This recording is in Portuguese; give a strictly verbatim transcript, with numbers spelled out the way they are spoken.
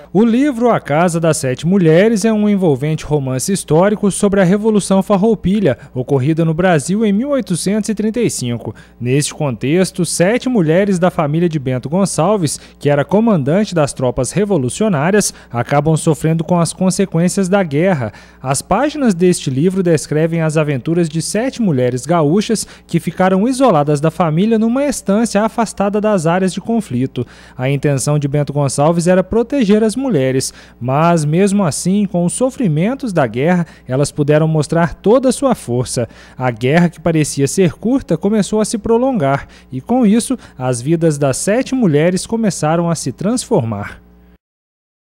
O livro A Casa das Sete Mulheres é um envolvente romance histórico sobre a Revolução Farroupilha, ocorrida no Brasil em mil oitocentos e trinta e cinco. Neste contexto, sete mulheres da família de Bento Gonçalves, que era comandante das tropas revolucionárias, acabam sofrendo com as consequências da guerra. As páginas deste livro descrevem as aventuras de sete mulheres gaúchas que ficaram isoladas da família numa estância afastada das áreas de conflito. A intenção de Bento Gonçalves era proteger as mulheres, mas mesmo assim, com os sofrimentos da guerra, elas puderam mostrar toda a sua força. A guerra, que parecia ser curta, começou a se prolongar e, com isso, as vidas das sete mulheres começaram a se transformar.